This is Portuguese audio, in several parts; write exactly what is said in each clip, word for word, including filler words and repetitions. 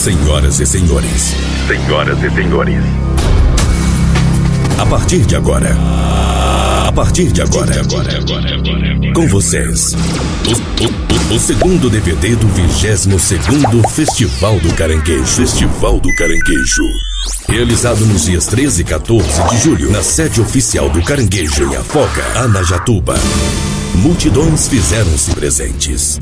Senhoras e senhores. Senhoras e senhores. A partir de agora. A partir de agora. Com vocês. O, o, o segundo D V D do vigésimo segundo Festival do Caranguejo. Festival do Caranguejo. Realizado nos dias treze e quatorze de julho, na sede oficial do Caranguejo, em Afoca, Anajatuba. Multidões fizeram-se presentes.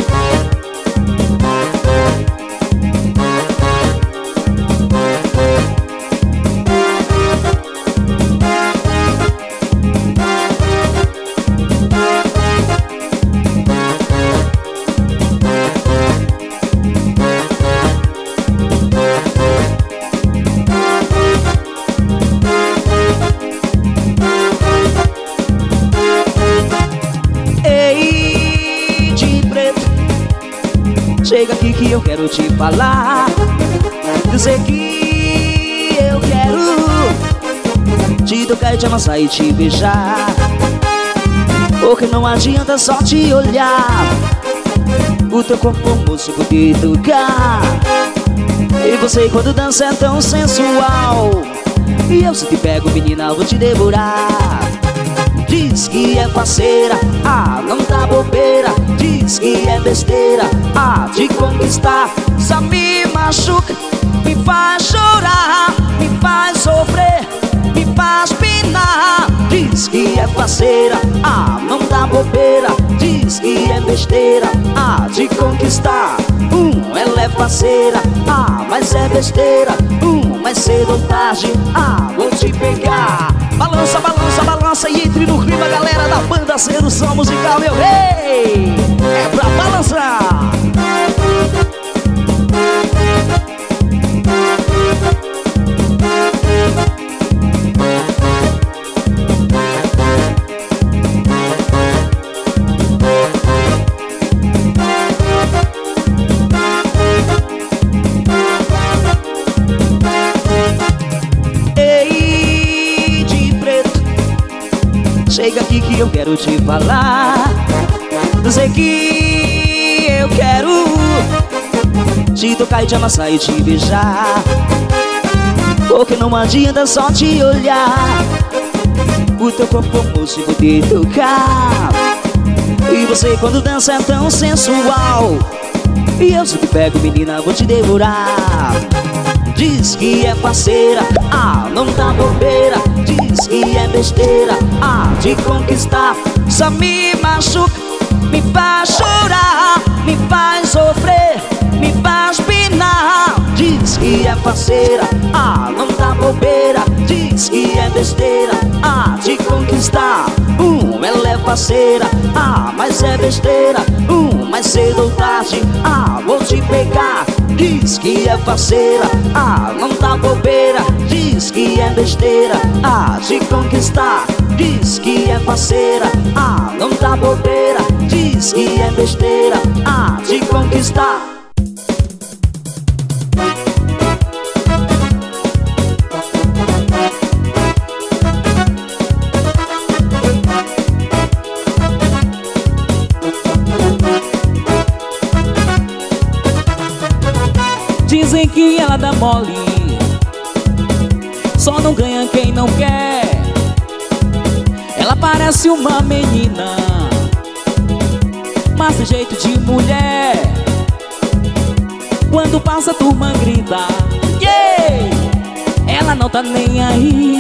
Chega aqui que eu quero te falar, dizer que eu quero te tocar e te amassar e te beijar, porque não adianta só te olhar, o teu corpo moço poder tocar. E você quando dança é tão sensual, e eu se te pego menina vou te devorar. Diz que é parceira, ah, não dá bobeira. Diz que é besteira, ah, de conquistar. Só me machuca, me faz chorar, me faz sofrer, me faz pinar. Diz que é parceira, ah, não dá bobeira. Diz que é besteira, ah, de conquistar. Hum, ela é parceira, ah, mas é besteira. Hum, mais cedo ou tarde, ah, vou te pegar. Balança, balança, balança e entre no clima, galera da banda Sedução Musical, meu rei. É pra balançar. Chega aqui que eu quero te falar, dizer que eu quero te tocar e te amassar e te beijar, porque não adianta só te olhar, o teu corpo moço poder tocar. E você quando dança é tão sensual, e eu se te pego menina vou te devorar. Diz que é parceira, ah, não dá bobeira. Diz que é besteira, ah, de conquistar. Só me machuca, me faz chorar, me faz sofrer, me faz pinar. Diz que é parceira, ah, não dá bobeira. Diz que é besteira, ah, de conquistar. Hum, ela é parceira, ah, mas é besteira. Hum, mais cedo ou tarde, ah, vou te pegar. Diz que é parceira, ah, não dá bobeira. Diz que é besteira, ah, de conquistar. Diz que é parceira, ah, não dá bobeira. Diz que é besteira, ah, de conquistar. Dizem que ela dá mole, só não ganha quem não quer. Ela parece uma menina, mas tem jeito de mulher. Quando passa a turma grita, yeah! Ela não tá nem aí.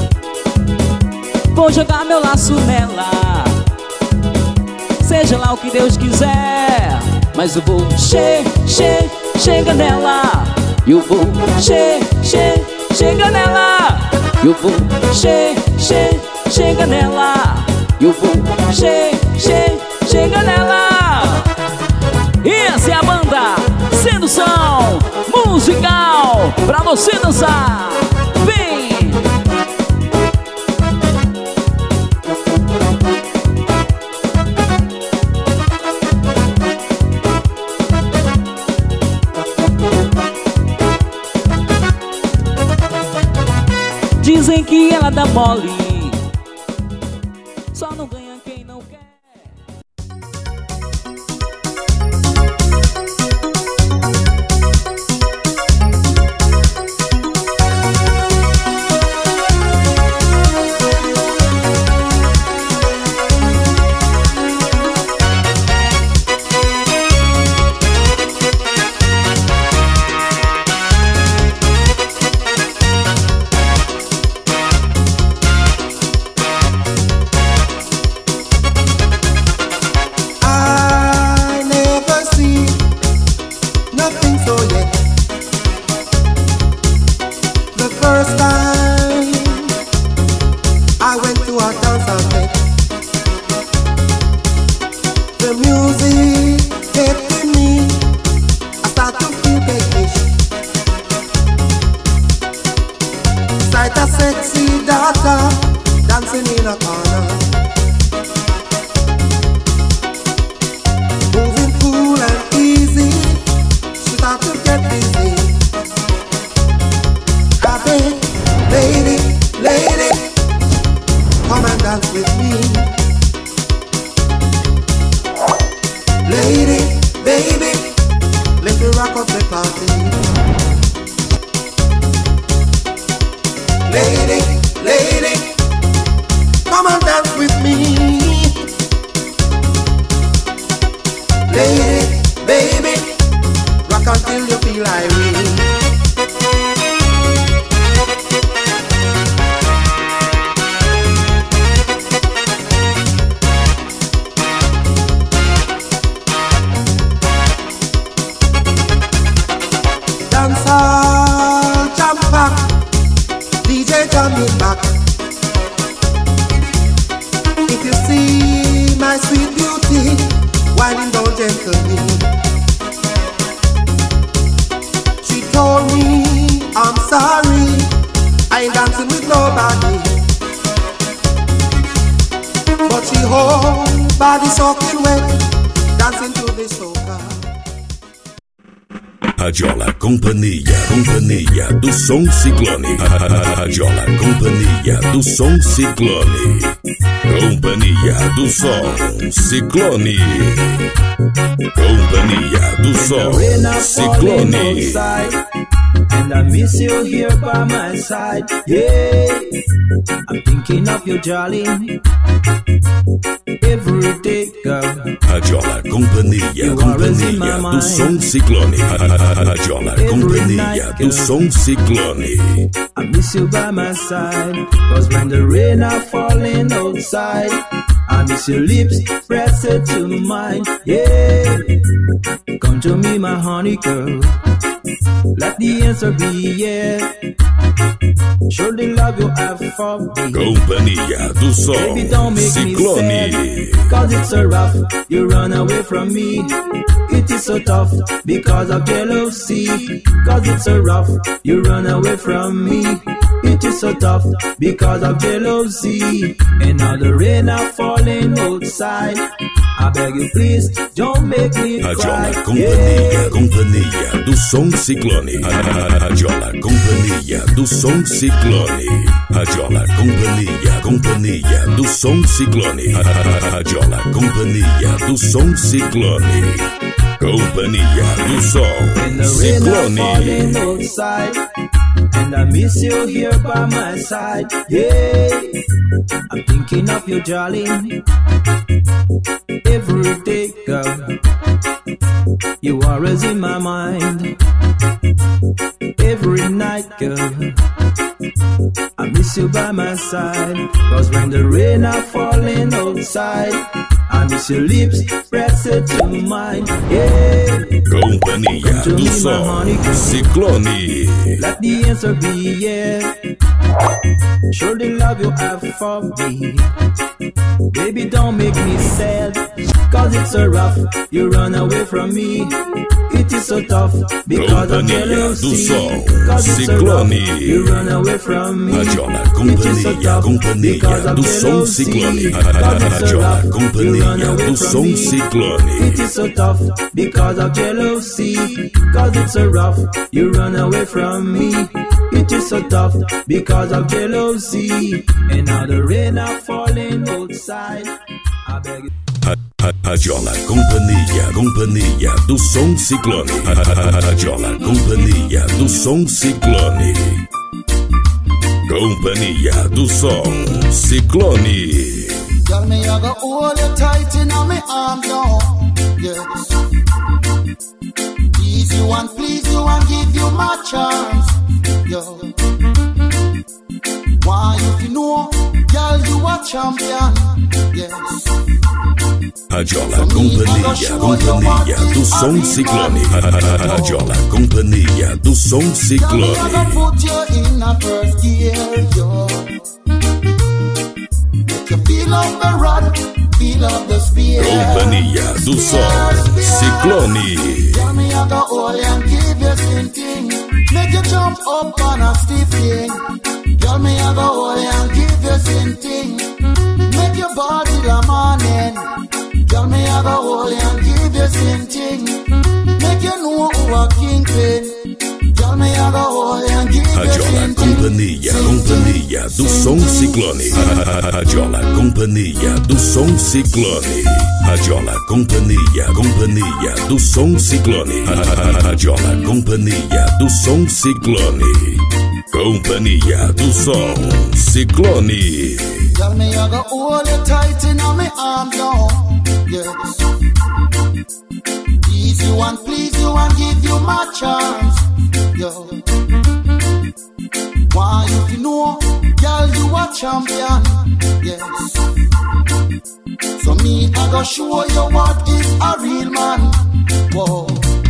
Vou jogar meu laço nela, seja lá o que Deus quiser. Mas eu vou che, che, chega nela. Eu vou che, che, chega nela. Eu vou che, che, chega nela. Eu vou che, che, chega nela. Essa é a banda Sedução Musical pra você dançar. Vem! Dizem que ela dá mole, só não ganha quem não quer. to rock up the party. Lady, lady, come and dance with me. Lady, baby, rock until you feel irate. Dancehall jump back, D J jamming back. If you see my sweet beauty winding down gently, she told me I'm sorry, I ain't dancing with nobody. But she hold body soaking wet, dancing to the soca. Radiola Companhia, Companhia do Som Ciclone. Radiola Companhia do Som Ciclone. Companhia do Som Ciclone. Companhia do Som Ciclone. And I miss you here by my side. Yeah, I'm thinking of you, jolly, every day, girl. Radiola Companhia, Companhia do Som Ciclone. Radiola Companhia do Som Ciclone. I miss you by my side, cause when the rain are falling outside, I miss your lips pressed to mine. Yeah, come to me, my honey girl. Let the answer be yeah. Show the love you have for me. Companhia do Som Baby, don't make Ciclone. me sad, cause it's so rough, you run away from me. It is so tough, because of jealousy. Cause it's so rough, you run away from me. It is so tough, because of jealousy. And now the rain are falling outside, I beg you please, don't make me cry. Radiola Companhia, Yeah. Companhia do Som Ciclone. Radiola Companhia do Som Ciclone. Radiola Companhia, Companhia do Som Ciclone. Radiola Companhia do Som Ciclone. Companhia do Som And the rain are falling Ciclone. outside, and I miss you here by my side. Yeah, I'm thinking of you, jolly, every day, girl. You are always in my mind, every night, girl. I miss you by my side, cause when the rain are falling outside, I miss your lips pressed to mine. Yeah, Companhia do Som Ciclone. let the answer be yeah. Show the love you have for me. Baby, don't make me sad, cause it's so rough, you run away from me. It is so tough, because of Companhia do jealousy. Som Cause it's so rough, Ciclone. you run away from me. Radiola It is so Companhia, tough, Companhia because of do Som jealousy. Ciclone. Cause it's so Radiola rough, you run Companhia away do from Som me. Ciclone. It is so tough, because of jealousy. Cause it's so rough, you run away from me. It is so tough, because of jealousy. And now the rain are falling outside, I beg you. Radiola Companhia, Companhia do Som Ciclone. Radiola Companhia do Som Ciclone. Companhia do Som Ciclone. Tell me I go hold you tight in on me arms now. Yes. Ease you and please you and give you my chance. Yo. Why if you know, girl, you a champion. Yes. Radiola Companhia, Companhia do Som Ciclone. Radiola Companhia do Som Tell me I Ciclone. go put you in a first gear, yo. Make you feel of the rod, feel of the spear. Companhia do Som Ciclone. Tell me I go hold you and give you something. Make you jump up on a stiff thing. Tell me I go hold you and give you something. Make your body the morning. Tell me I go hold you and give you something. Make you know who a kingpin. Tell me I go hold you and give you Radiola something. Companhia, Companhia do som Ciclone. Radiola Companhia do som Ciclone. Radiola Companhia, Companhia do som Ciclone. Radiola Companhia do som Ciclone. Companhia do som Ciclone. Tell me I go hold you tight in my arms now. Yes. Ease you and please you and give you my chance. Yo. Why if you know, girl, you a champion. Yes. So me I go show you what is a real man. Whoa.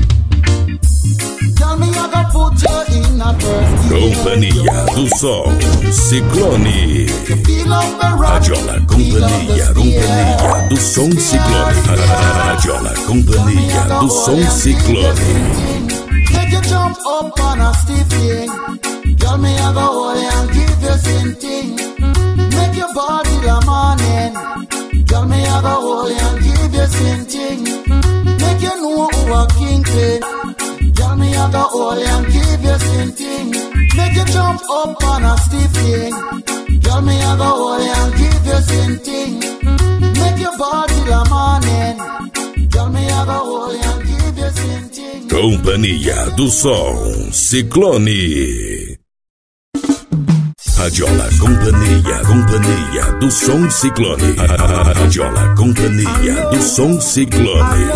Tell me I go put you in a first. Companhia do som Ciclone. Radiola Companhia, Companhia do som Ciclone. Radiola Companhia do som Ciclone. Make you jump up on a stiff thing. Girl, me I go hold you and give you something. Make your body la morning. Girl, me I go hold you and give you something. Make you know who a king pin. Girl, me I go hold you and give you something. Make you jump up on a stiff thing. Girl, me I go hold you and give you something. Make your body la morning. Girl, me I go hold you and give you something. Companhia do som Ciclone. Radiola Companhia, Companhia do som Ciclone. Radiola Companhia do som Ciclone.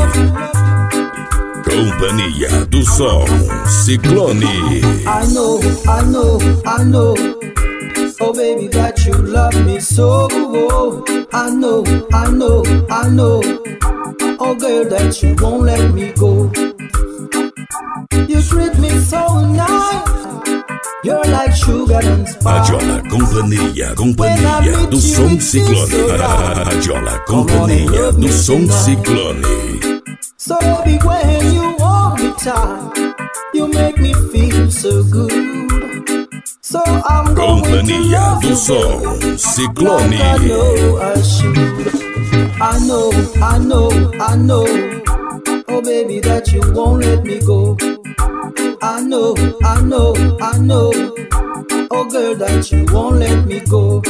Companhia do som Ciclone. I know, I know, I know. Oh baby, that you love me so. I know, I know, I know. Oh girl, that you won't let me go. You treat me so nice. You're like sugar and spice. Radiola Companhia, Companhia do som Ciclone. Radiola Companhia do som Ciclone. So baby, when you hold me tight, you make me feel so good. So I'm going Companhia to do som Ciclone. like I know I should. I know, I know, I know. Oh baby, that you won't let me go. I know, I know, I know. Oh girl, that you won't let me go.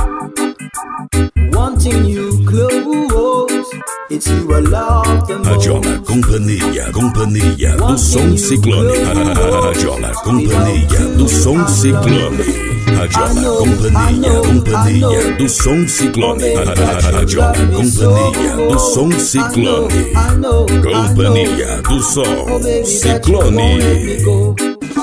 Wanting you close, it's you I love the most. Radiola Companhia, Companhia do som Ciclone. Radiola Companhia do som Ciclone. Radiola Companhia, Companhia do som Ciclone. Radiola Companhia do som Ciclone. Companhia do som Ciclone.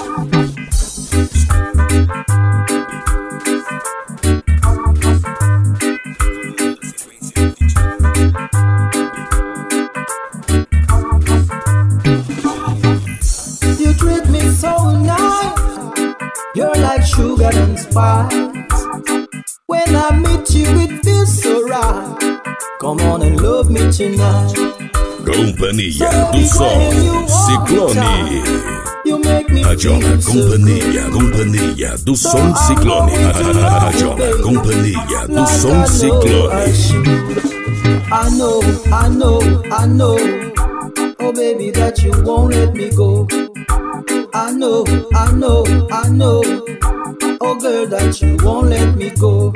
You treat me so nice. You're like sugar and spice. When I meet you, it feels so right. Come on and love me tonight. Companhia do som Ciclone. You make me Radiola feel so Companhia, good. Companhia do som Ciclone. Radiola Companhia do som Ciclone. I know, I know, I know. Oh baby, that you won't let me go. I know, I know, I know. Oh girl, that you won't let me go.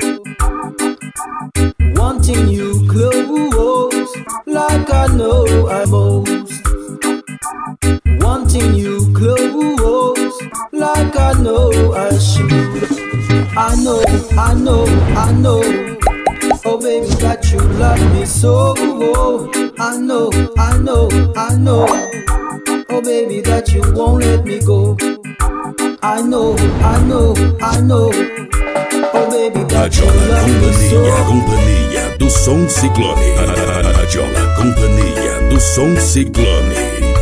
Wanting you close, like I know I most. Wanting you close, like I know I should. I know, I know, I know. Oh baby, that you love me so. I know, I know, I know. Oh baby, that you won't let me go. I know, I know, I know. Oh baby, that you Radiola love me Companhia, so. Companhia do som Ciclone. Radiola Companhia do som Ciclone.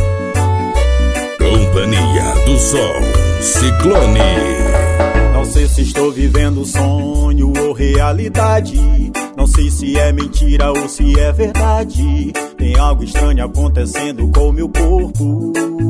Companhia do som Ciclone. Não sei se estou vivendo sonho ou realidade. Não sei se é mentira ou se é verdade. Tem algo estranho acontecendo com meu corpo.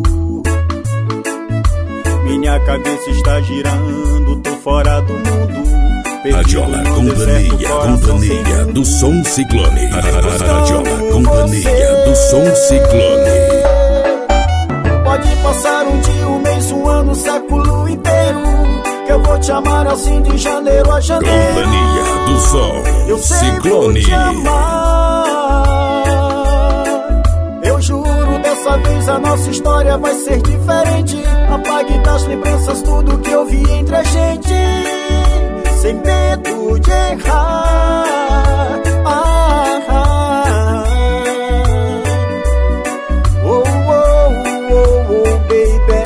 Minha cabeça está girando, tô fora do mundo. Radiola Companhia, Companhia do som Ciclone. Radiola Companhia do som Ciclone. Pode passar um dia, um mês, um ano, um século inteiro, que eu vou te te amar assim de janeiro a janeiro. Companhia do Sol, eu Ciclone. Te amar. Eu juro, dessa vez a nossa história vai ser diferente. Apague das lembranças tudo que eu vi entre a gente, sem medo de errar. Ah, ah. Oh, oh, oh, oh, baby.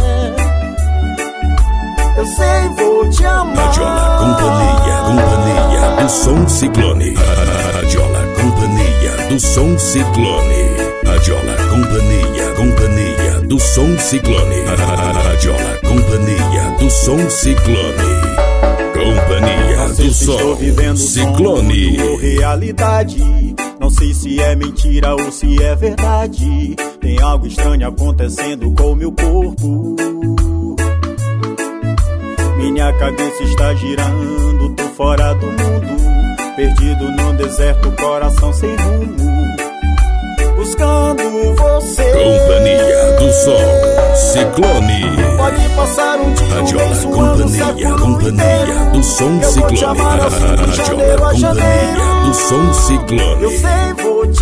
Eu sei, vou te amar. Radiola Companhia, Companhia do Som Ciclone. Radiola Companhia do Som Ciclone. Radiola Companhia, Companhia do Som Ciclone. Radiola Companhia do Som Ciclone. Companhia do Som Ciclone. Ou realidade, não sei se é mentira ou se é verdade. Tem algo estranho acontecendo com meu corpo. Minha cabeça está girando, tô fora do mundo, perdido num deserto, coração sem rumo, buscando você. Companhia do Sol Ciclone. Pode passar um dia, um mês, um ano, um século Companhia do Som Ciclone. Radiola Companhia do Som Ciclone. Eu sei, vou te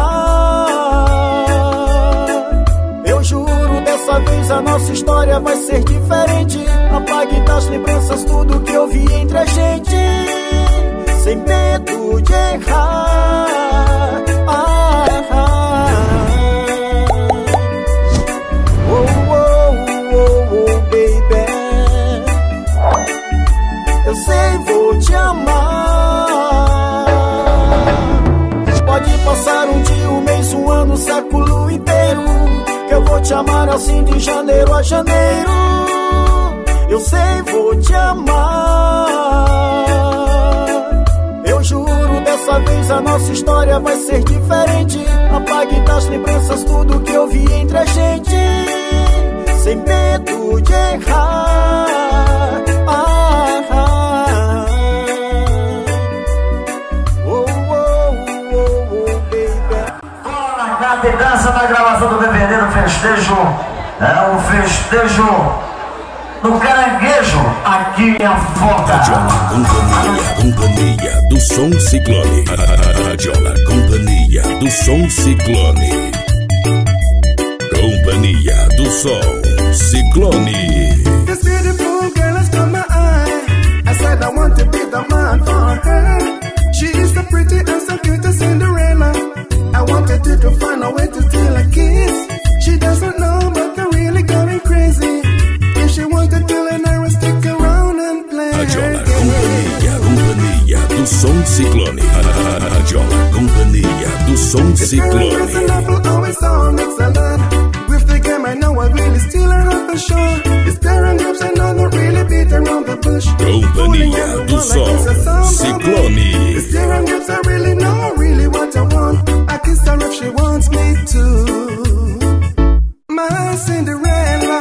amar. Eu juro, dessa vez a nossa história vai ser diferente. Apague das lembranças tudo que eu vi entre a gente, sem medo de errar. Ah, ah. Oh, oh, oh, oh, baby. Eu sei, vou te amar. Pode passar um dia, um mês, um ano, um século inteiro, que eu vou te amar assim de janeiro a janeiro. Eu sei, vou te amar. Eu juro, dessa vez a nossa história vai ser diferente. Apague das lembranças tudo que eu vi entre a gente, sem medo de errar. Ah, ah. Oh, oh, oh, oh, baby. Bora cá de dança na gravação do D V D do festejo. É um festejo no Caranguejo, aqui em Afoga. Radiola Companhia, Companhia do Som Ciclone. Radiola Companhia do Som Ciclone. Companhia do Som Ciclone. This beautiful girl has caught my eye. I said I want to be the man for her. She is so pretty and so cute as Cinderella. I wanted her to find a way to steal a kiss. She doesn't know, but they're really going crazy. If she wanted to learn, I would stick around and play. Radiola Companhia, Companhia do Som Ciclone. Radiola Companhia do Som Ciclone. Always on excellent. With the game, I know I really steal her off the shore. It's parent groups, I know don't really beat around the bush. Companhia do Som Ciclone. It's parent groups, I really know really what I want. I kiss her if she wants me to. My Cinderella.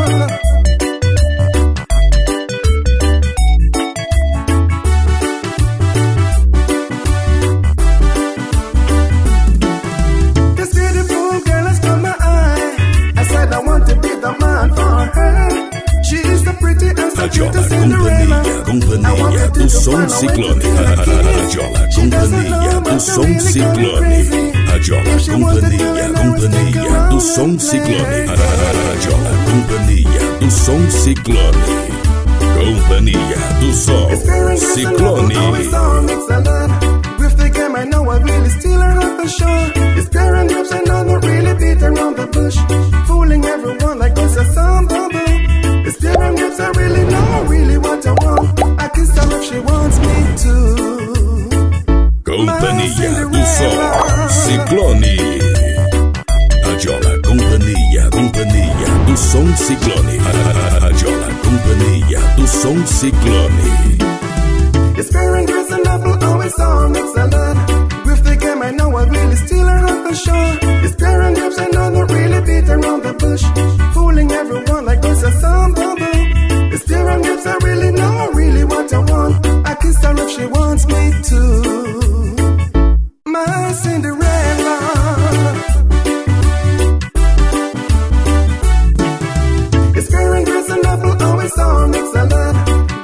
This beautiful girl has caught my eye. I said I want to be the man for her. She is so pretty and so cute Radiola as Cinderella. Companhia, Companhia do Som Ciclone. Radiola Companhia do Som Ciclone. Radiola Companhia, Companhia do Som Ciclone. Radiola Companhia do Som Ciclone. Companhia do Som Ciclone. With the game, I know I really steal her off the shore. It's parent groups, I know don't really beat around the bush. Fooling everyone like this is some bubble. It's parent groups, I really know really what I want. I kiss her if she wants me to. Companhia do Som Ciclone. Radiola Companhia, Companhia do Som Ciclone. Radiola Companhia do Som Ciclone. It's parent groups and apple always on excellent. With the game, I know I really steal her off the shore. It's parent groups, I know don't really beat around the bush. Fooling everyone like this is some bubble. It's parent groups, I really know really what I want. I kiss her if she wants me to. My Cinderella. It's parent groups and apple always on excellent.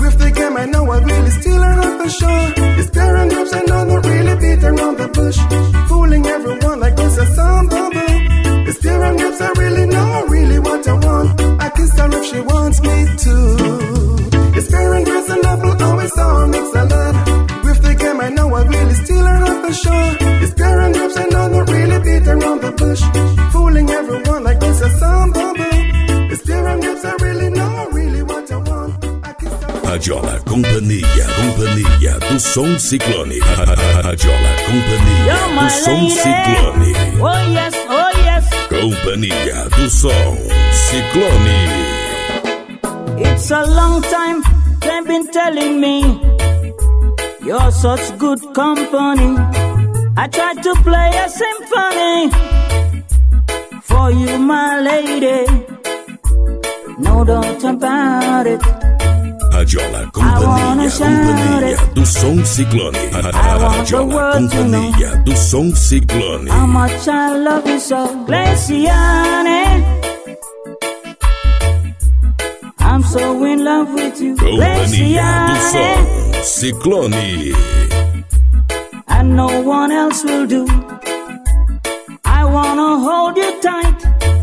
the shore. It's staring groups and don't really beat around the bush. Fooling everyone like this is some bubble. It's staring groups I really know really what I want. I kiss her if she wants me to. It's staring groups and apple always on mix a lot. With the game I know I really steal her off the shore. It's staring groups and don't really beat around the bush. Fooling everyone like this is some bubble. It's staring groups I really know really what I want. Radiola Companhia, Companhia do Som Ciclone. Radiola Companhia do Som Ciclone. Oh yes, oh yes. Companhia do Som Ciclone. It's a long time they've been telling me you're such good company. I tried to play a symphony for you, my lady. No doubt about it. Radiola Companhia, Companhia do Som Ciclone. Radiola Companhia do Som Ciclone. How much I love you so, Glaciane. I'm so in love with you, Companhia do Som Ciclone. And no one else will do. I wanna hold you tight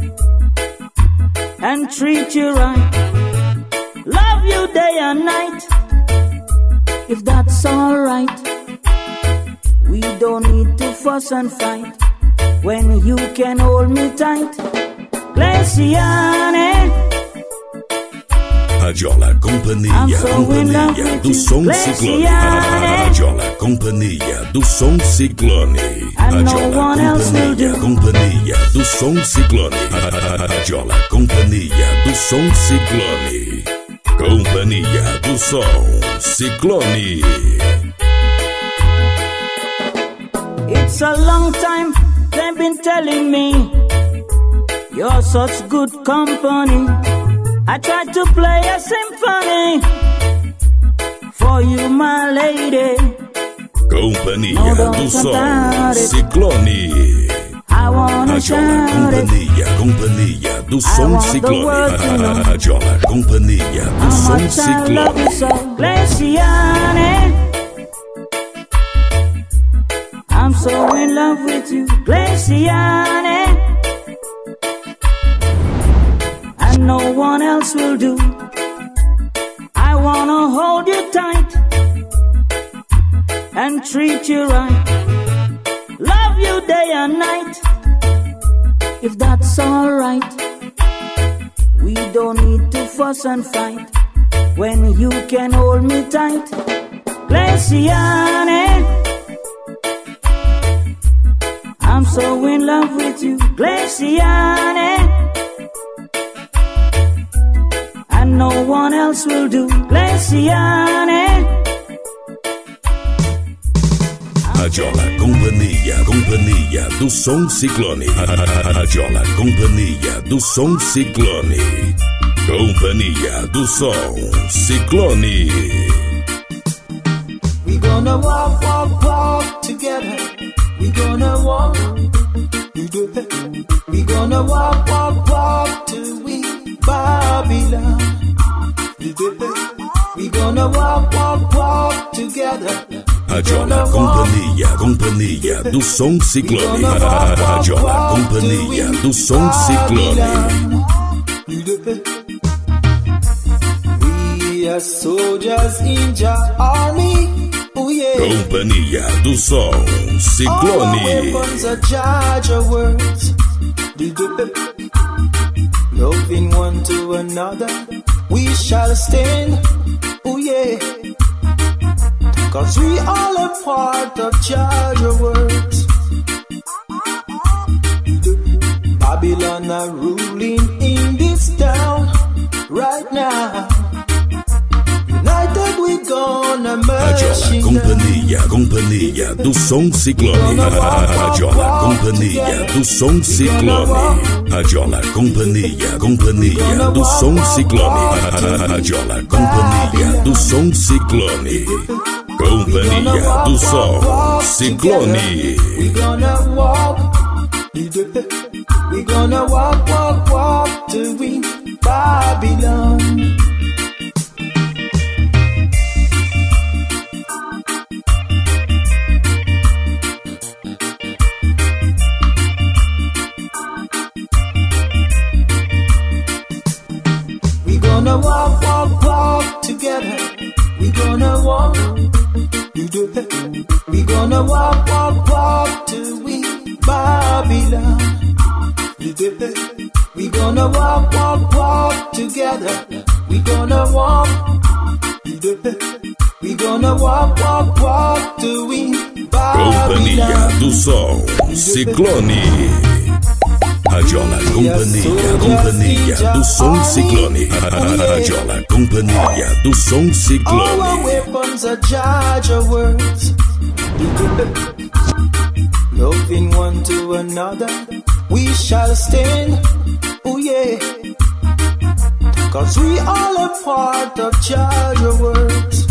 and treat you right. Love you day and night, if that's alright. We don't need to fuss and fight when you can hold me tight. Glaciane. Radiola Companhia, Companhia do Som Ciclone. Radiola Companhia do Som Ciclone. Radiola Companhia, Companhia do Som Ciclone. Radiola Companhia do Som Ciclone. Companhia do Som Ciclone. It's a long time they've been telling me you're such good company. I tried to play a symphony for you, my lady. Companhia do Som Ciclone. I wanna Radiola Companhia, Companhia do Som Ciclone. Radiola Companhia do Som Ciclone. Glaciane. I'm so in love with you, Glaciane. And no one else will do. I wanna hold you tight and treat you right. Love you day and night, if that's alright. We don't need to fuss and fight when you can hold me tight. Glaciane. I'm so in love with you, Glaciane. And no one else will do, Glaciane. Radiola Companhia, Companhia do Som Ciclone. Radiola Companhia do Som Ciclone. Companhia do Som Ciclone. We gonna walk, walk, walk together. We gonna walk. We gonna walk, walk, walk till we Babylon. We gonna walk, walk, walk together. Radiola Companhia, Companhia do Som Ciclone. Radiola Companhia do Som Ciclone. We are soldiers in your army. Oh yeah. Companhia do Som Ciclone. All our weapons are charger words. Loving one to another, we shall stand. Oh yeah. Cause we all a part of charger words. Babylon are ruling in this town right now. United we gonna Radiola Companhia, Companhia do Som Ciclone. Radiola Companhia do Som Ciclone. Radiola Companhia, Companhia do Som Ciclone. Radiola Companhia do Som Ciclone. Companhia do Som Ciclone. We gonna walk. We gonna walk, walk, walk till we Babylon. gonna walk, walk, walk together. We gonna walk. We gonna walk, walk, walk till we Babylon. We gonna walk, walk, walk together. We gonna walk. We gonna walk, walk, walk till we Babylon. Companhia do Som, Ciclone. Radiola Companhia, Companhia do Som Ciclone. Radiola Companhia do Som Ciclone. All our weapons are charge of words. Loving one to another, we shall stand. Oh yeah. Cause we all are part of charge of words.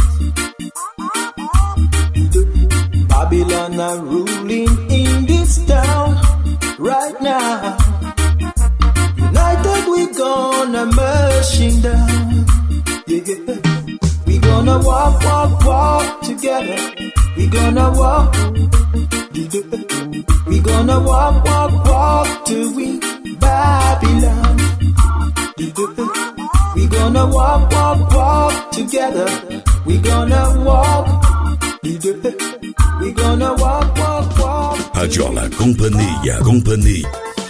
Babylon are ruling in this town right now. United we gonna marching down. Yeah. We gonna walk, walk, walk together. We gonna walk. We gonna walk, walk, walk till we Babylon. We gonna walk, walk, walk together. We gonna walk. We gonna walk, walk, walk. Radiola Companhia, Companhia.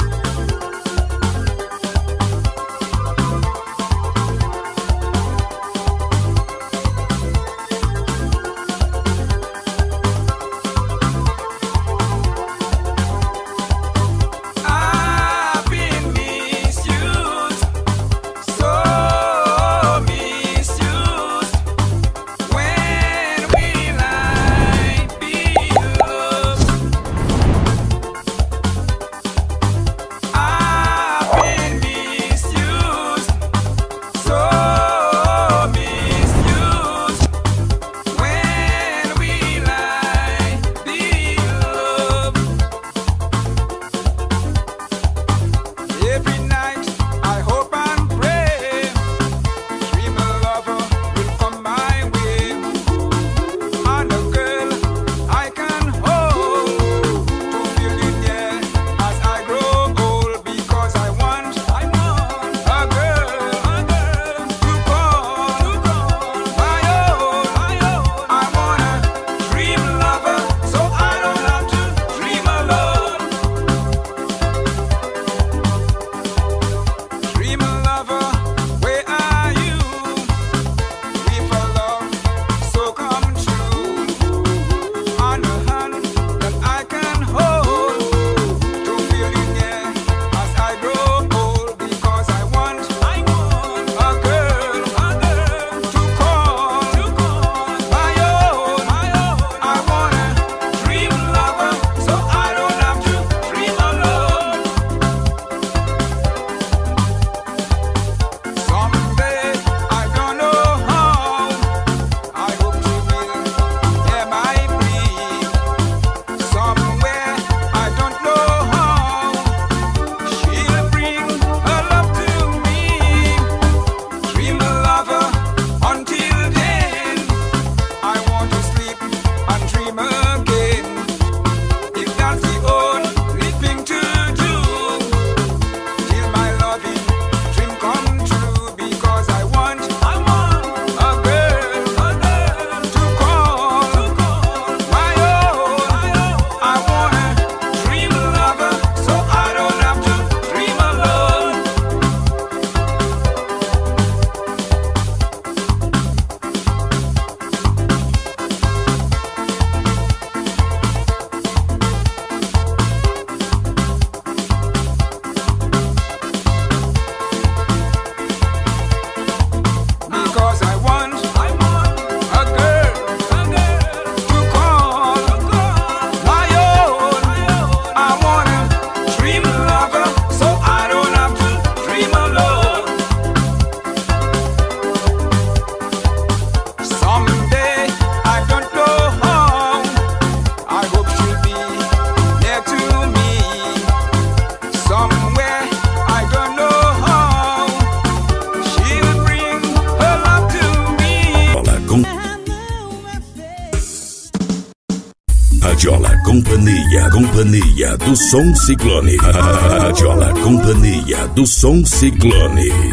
Radiola Companhia, Companhia do Som Ciclone. Radiola Companhia do Som Ciclone.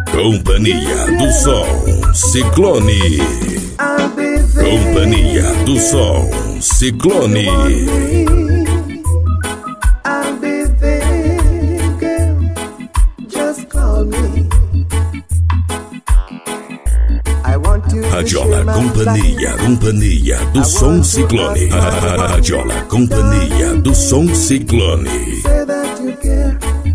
Companhia do Som Ciclone. Companhia do Som Ciclone. I'll be there, girl. Just call me. I want you to Radiola Companhia, Companhia do Som Ciclone. Radiola Companhia do Som Ciclone. Say that you care.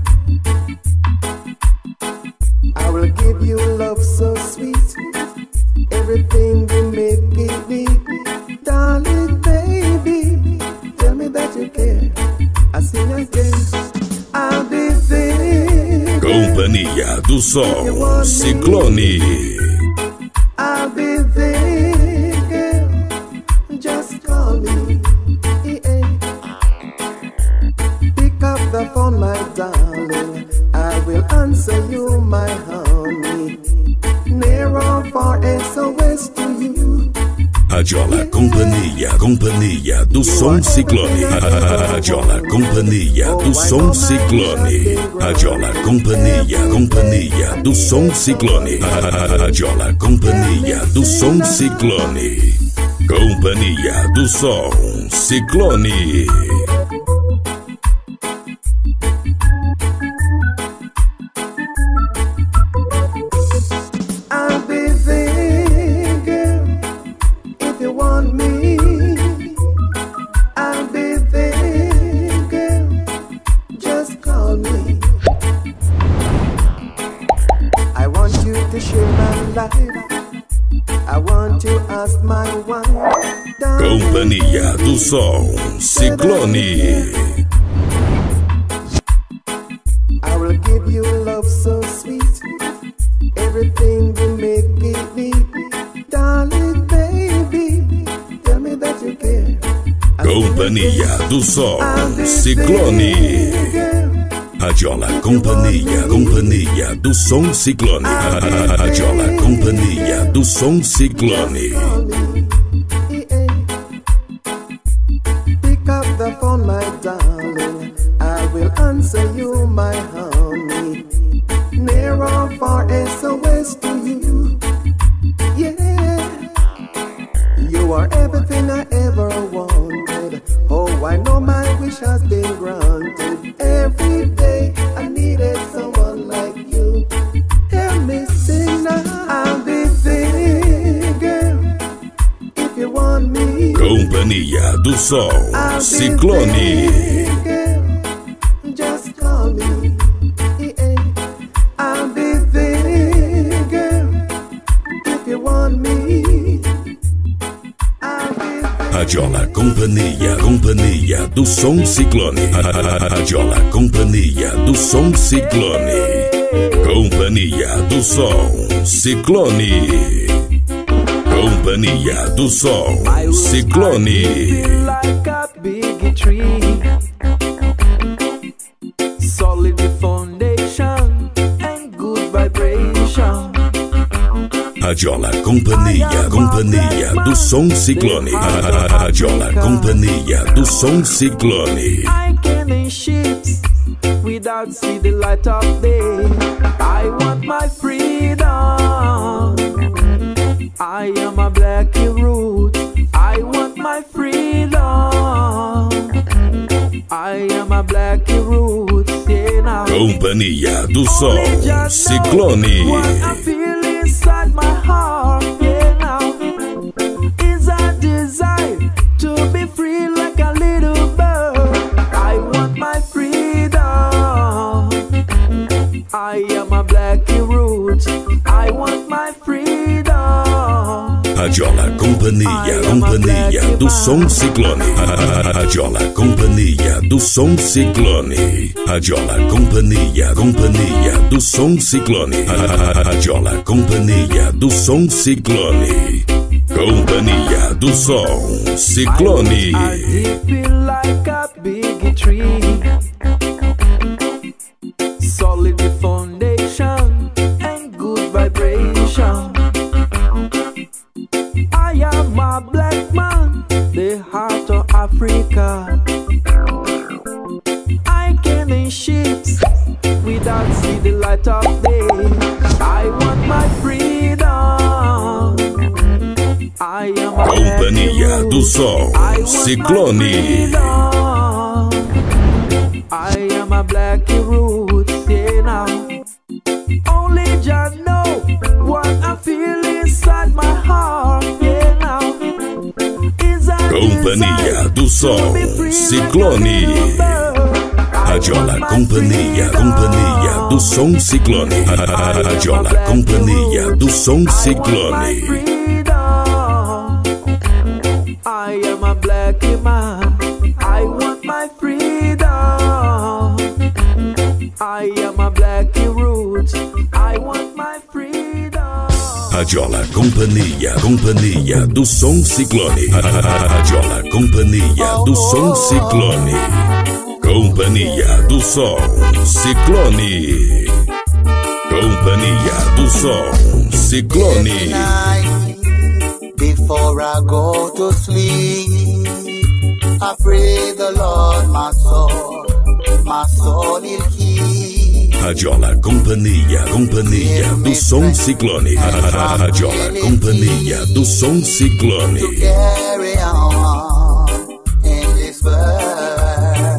I will give you love so sweet. Everything will make it deep. Darling baby, tell me that you care. I sing again. I'll be there. Companhia do Som Ciclone. I'll be there, girl. Just call me. Yeah. Pick up the phone, my darling. I will answer you, my honey. Near or far, S O S to you. Radiola Companhia, Companhia do Som Ciclone. Radiola Companhia do Som Ciclone. Radiola Companhia, Companhia do Som Ciclone. Radiola Companhia do Som Ciclone. Companhia do Som Ciclone. I want to ask my wife. Companhia do Som Ciclone. I will give you love so sweet. Everything will make it neat. Darling baby, tell me that you care. Companhia do Som Ciclone. Radiola Companhia, Companhia do Som Ciclone. Radiola Companhia do Som Ciclone. Pick up the phone, my darling. I will answer you, my honey. Near or far, S O S to you. Yeah, you are everything I ever wanted. Oh, I know my wish has been granted. Every day I needed someone like you. Help me sing now. I'll be there, girl. If you want me. Companhia do Som Ciclone. Just call me. Yeah. I'll be there, girl. If you want me. Radiola Companhia, Companhia do Som Ciclone. Radiola Companhia do Som Ciclone. Companhia do Som Ciclone. Companhia do Som Ciclone. Like a big tree, solid foundation and good vibration. Radiola Companhia, Companhia do Som Ciclone. Radiola Companhia do Som Ciclone. I can in ships without see the light of day. I want my freedom. I am a black root. I want my freedom. I am a black root. Yeah, now. Companhia do Som Ciclone. Inside my heart, yeah, now is a desire to be free like a little bird. I want my freedom. I am a black root. I want my freedom. Radiola Companhia, Companhia do Som Ciclone. Radiola Companhia do Som Ciclone. Radiola Companhia, Companhia do Som Ciclone. Radiola Companhia do Som Ciclone. Companhia do Som Ciclone. I feel like a big tree, solid foundation and good vibration. I am a black man, the heart of Africa. I can in ships without see the light of day. I do Som, Ciclone. I am a black root, yeah now. Only Jah know what I feel inside my heart, yeah now. Companhia do Som, Ciclone. Radiola Companhia, Companhia do Som Ciclone. Radiola Companhia do Som Ciclone. I am a black man, I want my freedom. I am a black roots, I want my freedom. Radiola Companhia, Companhia do Som Ciclone. Radiola Companhia do Som Ciclone. Companhia do Som Ciclone. Companhia do Som Ciclone. Before I go to sleep, I pray the Lord my soul, my soul will keep. Radiola Companhia, Companhia do Som Ciclone. Radiola Companhia do Som Ciclone. To carry on in this world.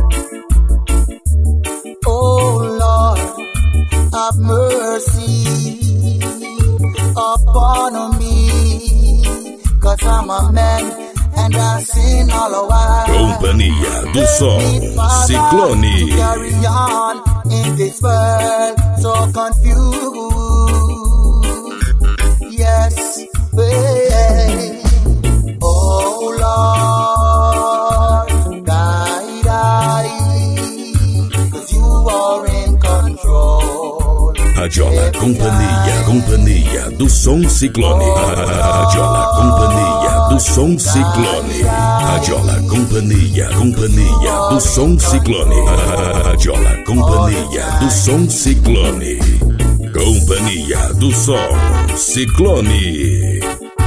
Oh Lord, have mercy upon me. Cause I'm a man and I sin all a while. Companhia do Som Ciclone. Carry on in this world so confused. Yes, babe. Oh Lord, die, die, cause you are in control. Radiola Companhia, Companhia do Som Ciclone. Radiola Companhia do Som Ciclone. Radiola Companhia, Companhia do Som Ciclone. Radiola Companhia do Som Ciclone. Companhia do Som Ciclone.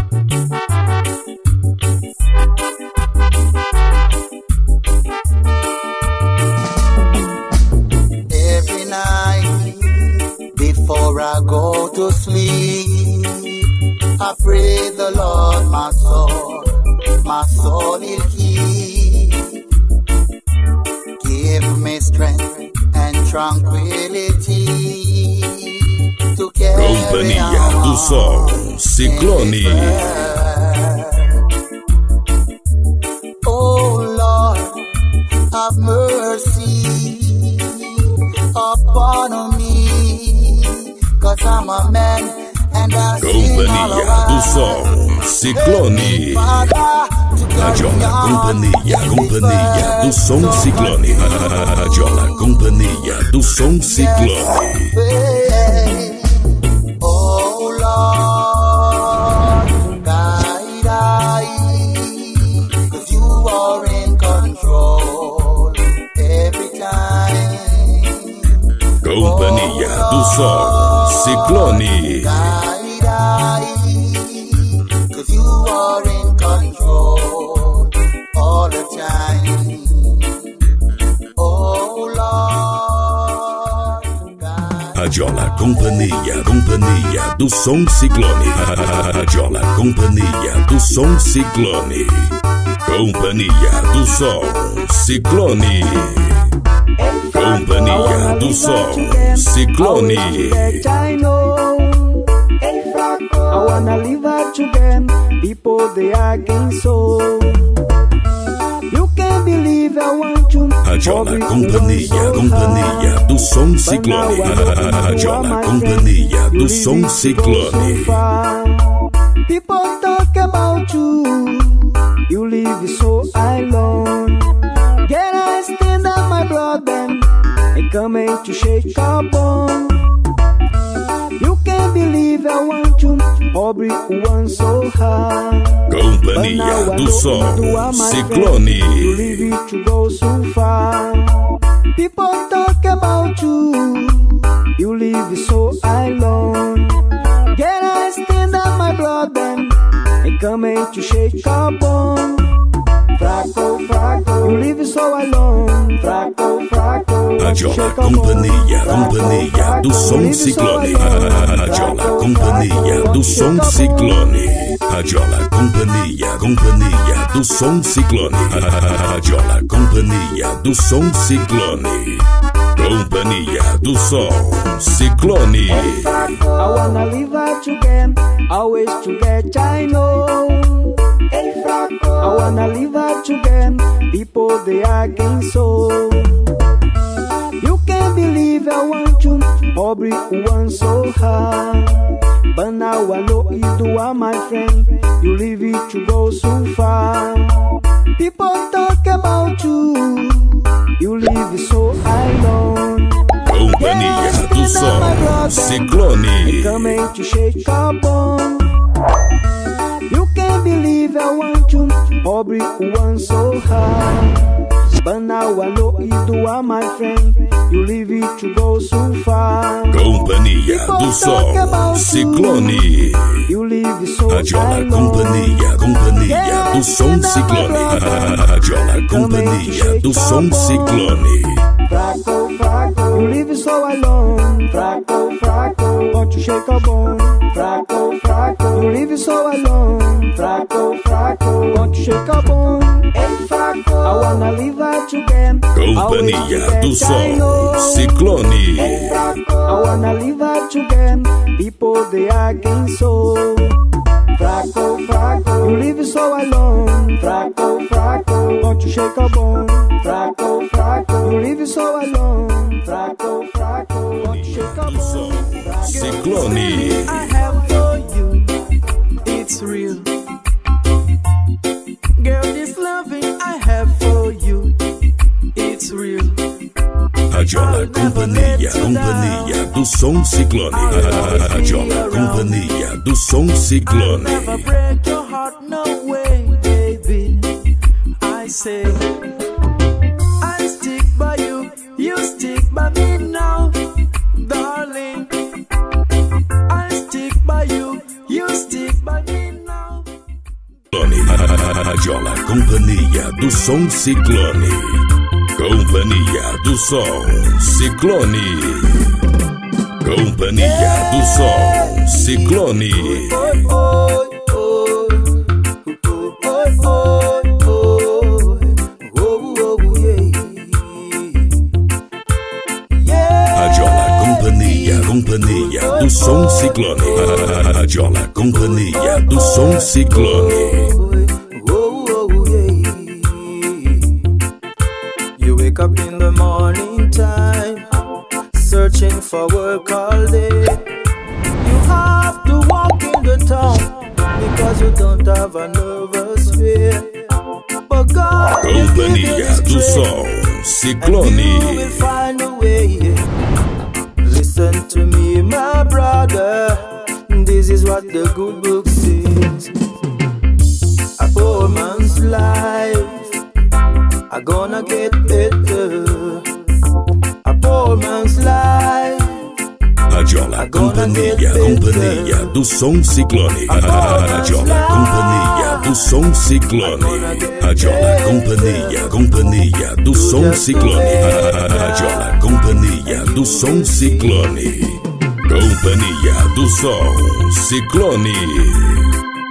Every night before I go to sleep, I pray the Lord my soul, my soul will keep. Give me strength and tranquility to carry Companhia do Som Ciclone. Oh Lord, have mercy upon me, cause I'm a man. Companhia do Som Ciclone. Radiola Companhia, Companhia do Som Ciclone. Radiola Companhia do Som Ciclone. Oh Lord, die, die, cause you are in control every time. Companhia do Som Ciclone. Cause you are in control all the time. Oh Lord. Radiola Companhia, Companhia do Som Ciclone. Radiola Companhia do Som Ciclone. Companhia do Som Ciclone. Companhia do Som Ciclone. I wanna live out to them, people they are against so. You can't believe I want to. Radiola Companhia, Companhia do Som Ciclone. Radiola Companhia do Som Ciclone. People talk about you, you live so alone. Get I stand up my brother and come in to shake a bone. You can't believe I want you, pobre one so hard. Companhia do Som Ciclone. You leave it to go so far. People talk about you, you live so alone. Get I stand up my brother and come in to shake a bone. Fraco, fraco, you live so alone. Fraco, fraco, Radiola Companhia, Companhia do Som Ciclone. Radiola Companhia do Som Ciclone. Radiola Companhia, Companhia do Som Ciclone. Radiola Companhia do Som Ciclone. Companhia do Som Ciclone. I wanna live out again, always together, I know. I wanna live out again, people they are against so. You can't believe I want you, Aubrey want so hard. But now I know you do are my friend, you leave it to go so far. People talk about you, you leave it so alone. Companhia do Som Ciclone. Coming to shake a bone. You can't believe I want you, Aubrey want so hard. But now I know you do are my friend, you leave it to go so far. Companhia do Som Ciclone. You leave it so Radiola Companhia, Companhia do Som Ciclone. Radiola Companhia do Som Ciclone. Fraco, fraco, you leave it so alone. Fraco, fraco, won't you shake a bone? Fraco, fraco, you leave it so alone. Fraco, fraco, won't you shake a bone? Hey, fraco, I wanna live out again. Companhia do Som Ciclone. Hey, fraco, I wanna live out again. People they are against so. Fraco, fraco, you leave it so alone. Fraco, fraco, won't you shake a bone? Fraco, fraco, you leave it so alone. Fraco, fraco, won't you shake a bone? Ciclone. I have for you, it's real. Girl, this loving I have for you, it's real. Radiola Companhia, Companhia do Som Ciclone. Radiola Companhia do Som Ciclone. I'll never break your heart, no way, baby. I say, I stick by you, you stick by me now, darling. I stick by you, you stick by me now. Radiola Companhia do Som Ciclone. Companhia do Som Ciclone. Companhia do Som Ciclone. Radiola Companhia, Companhia do Som Ciclone. Radiola Companhia do Som Ciclone. Wake up in the morning time, searching for work all day. You have to walk in the town because you don't have a nervous fear. But God will give you Companhia the do Som Ciclone. and you will find a way. Listen to me, my brother, this is what the good book says. A poor man's life are gonna get better. A poor man's life. Radiola Companhia, Companhia do Som Ciclone. Radiola Companhia do Som Ciclone. Radiola Companhia, Companhia do Som Ciclone. Radiola Companhia do Som Ciclone. Companhia do Som Ciclone.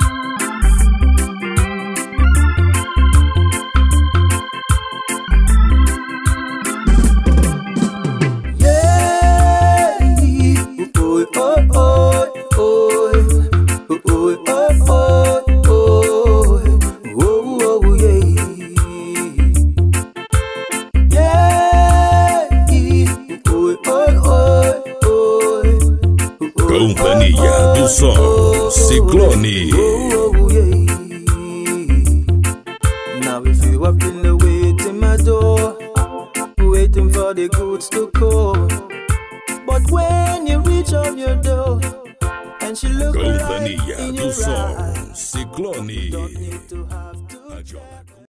Companhia do Som Ciclone. Now if you have been waiting my door, waiting for the goods to come, but when you reach on your door and she look right Companhia in do your Som eyes, Ciclone. don't need to have to